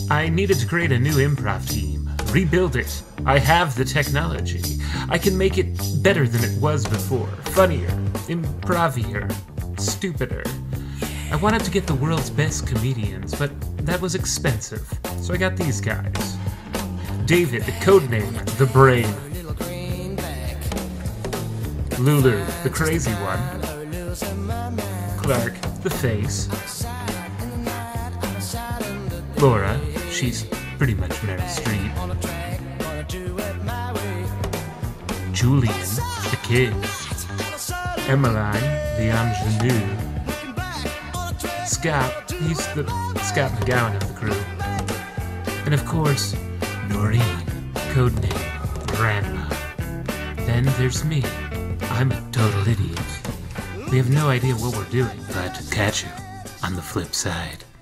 I needed to create a new improv team. Rebuild it. I have the technology. I can make it better than it was before. Funnier. Improvier. Stupider. I wanted to get the world's best comedians, but that was expensive. So I got these guys. David, codename The Brain. Lulu, the crazy one. Clark, the face. Laura, she's pretty much Meryl Streep. Julian, the kid. Emmeline, the ingenue. Scott, he's the Scott McGowan of the crew. And of course, Noreen, codename Grandma. Then there's me. I'm a total idiot. We have no idea what we're doing, but catch you on the flip side.